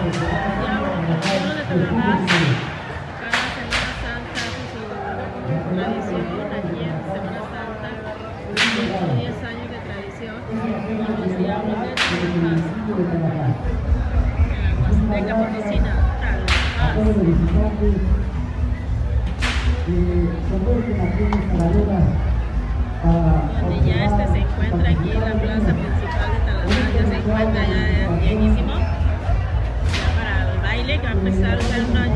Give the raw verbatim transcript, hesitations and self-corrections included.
de Tamaulipas, cada Semana Santa hace su tradición aquí en Semana Santa, ciento diez años de tradición, y los diablos de Tamaulipas, en la Huasteca Potosina, donde ya este se encuentra aquí en la plaza principal de Talalá, ya se encuentra ya llenísimo, ya para el baile que va a empezar a ser una